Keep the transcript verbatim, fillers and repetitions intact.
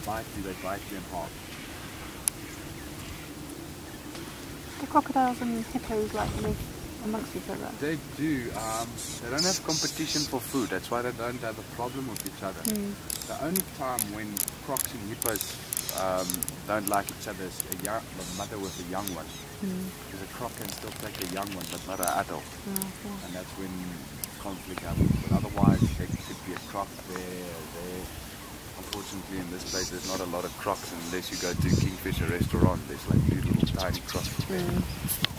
bite you, they bite you in half. Do crocodiles and hippos like live amongst each other? They do. Um, they don't have competition for food. That's why they don't have a problem with each other. Mm. The only time when crocs and hippos um, don't like each other is a young, the mother with a young one. Mm. Because a croc can still take a young one, but not an adult. Oh, okay. And that's when conflict happens. But otherwise, there could be a croc there, there. Unfortunately, in this place, there's not a lot of crocs unless you go to Kingfisher restaurant. There's like two little tiny crocs there. Mm.